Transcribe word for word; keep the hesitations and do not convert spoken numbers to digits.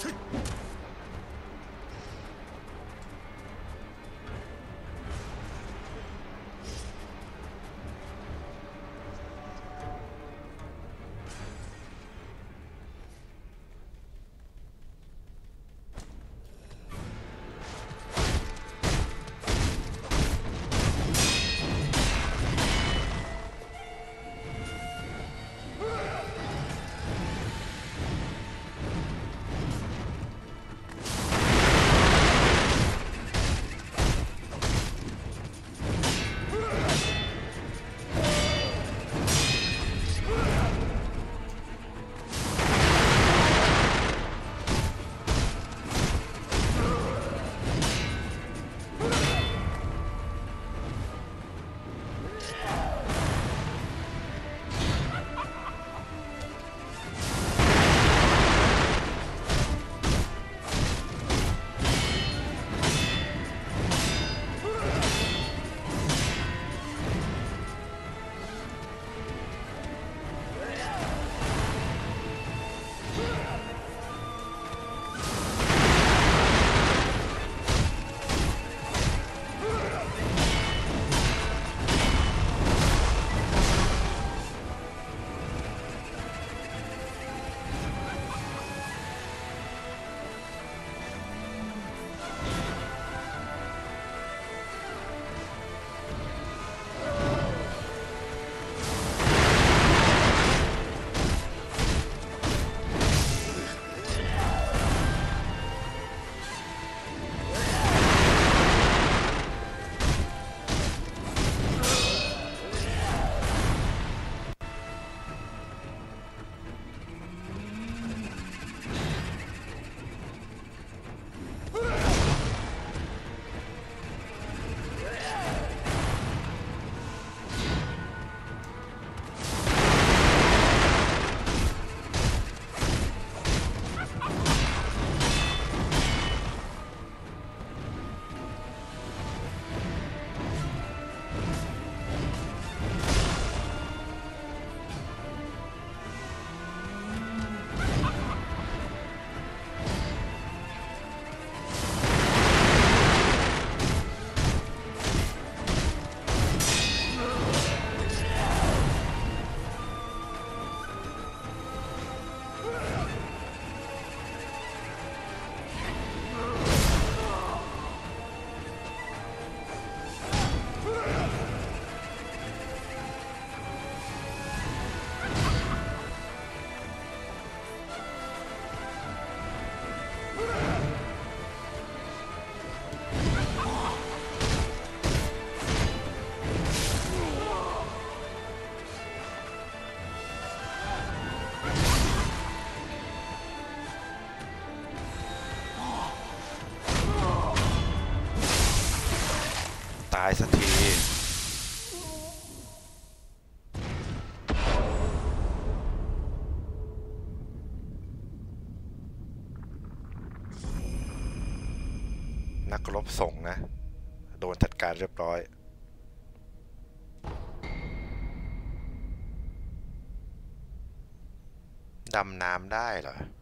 ตายสักทีนักรบส่งนะโดนจัดการเรียบร้อยดำน้ำได้เหรอ